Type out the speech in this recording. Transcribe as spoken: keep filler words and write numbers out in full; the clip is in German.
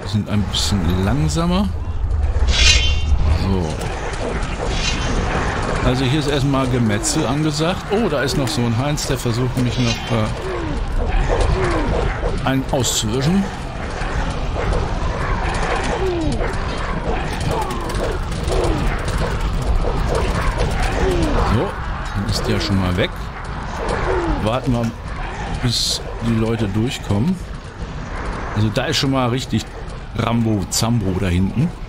Die sind ein bisschen langsamer. So. Also hier ist erstmal Gemetzel angesagt. Oh, da ist noch so ein Heinz, der versucht mich noch äh, einen auszuwischen. So, dann ist der schon mal weg. Warten wir, bis die Leute durchkommen. Also da ist schon mal richtig Rambo Zambo da hinten.